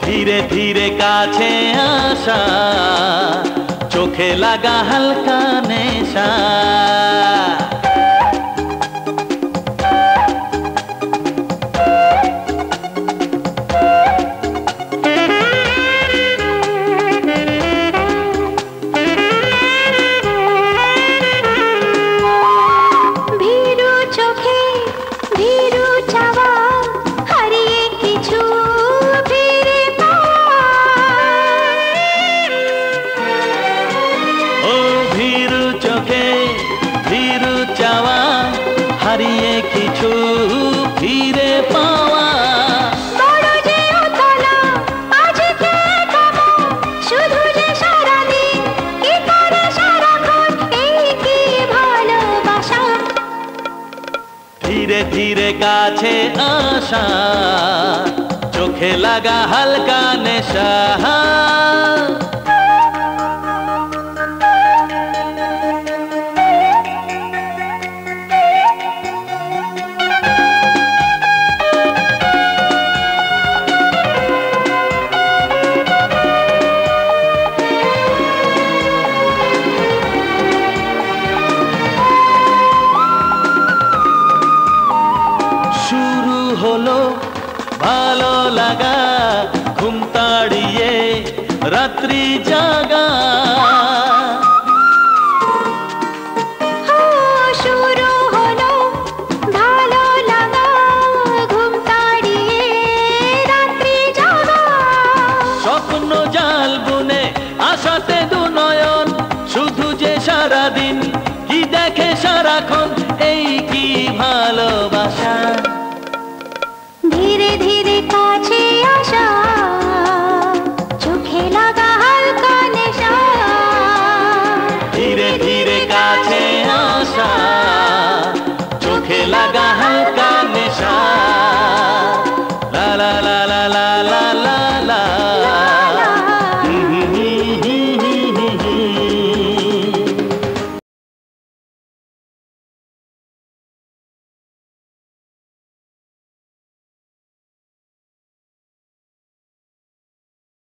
ধীরে ধীরে কাছে আসা, চোখে লাগা হালকা নেশা। হারিয়ে কিছু ফিরে পাওয়া, বড় যে উতলা আজকে কেমন, শুধু যে সারাদিন কি করে সারাক্ষণ, এই কি ভালোবাসা। ধীরে ধীরে কাছে আসা, চোখে লাগা হালকা নেশা। হলো ভালো লাগা, ঘুম তাড়িয়ে রাত্রি জাগা। শুরু হলো ভালো লাগা, ঘুম তাড়িয়ে রাত্রি জাগা। স্বপ্ন জাল বুনে আশাতে